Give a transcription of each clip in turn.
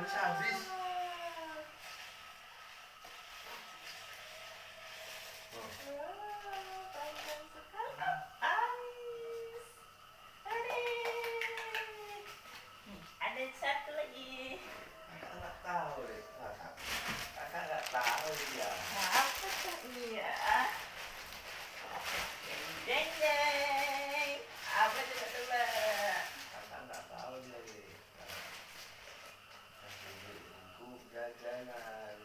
habis. Panjang sekali. Habis. Adik. Ada satu lagi. Kakak nggak tahu deh. Kakak nggak tahu dia. Apakah iya? Jeng jeng. Apa coba? Kakak nggak tahu dia nih. Kasih buku jajanan.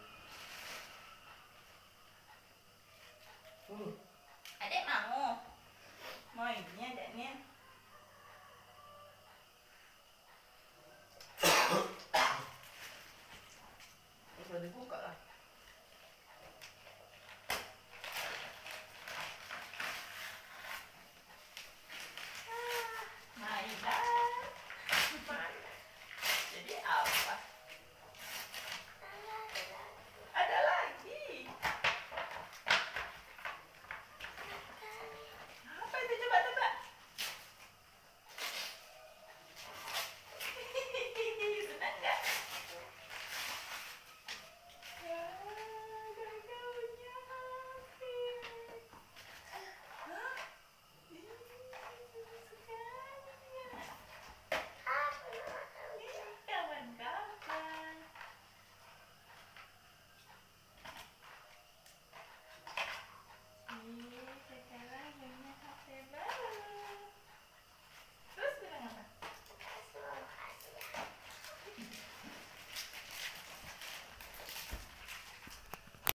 Adik mau? Mau ini adiknya?